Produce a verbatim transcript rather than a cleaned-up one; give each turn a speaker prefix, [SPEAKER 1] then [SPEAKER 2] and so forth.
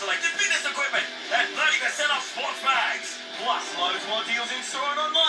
[SPEAKER 1] selected fitness equipment and thirty percent off sports bags. Plus loads more deals in store and online.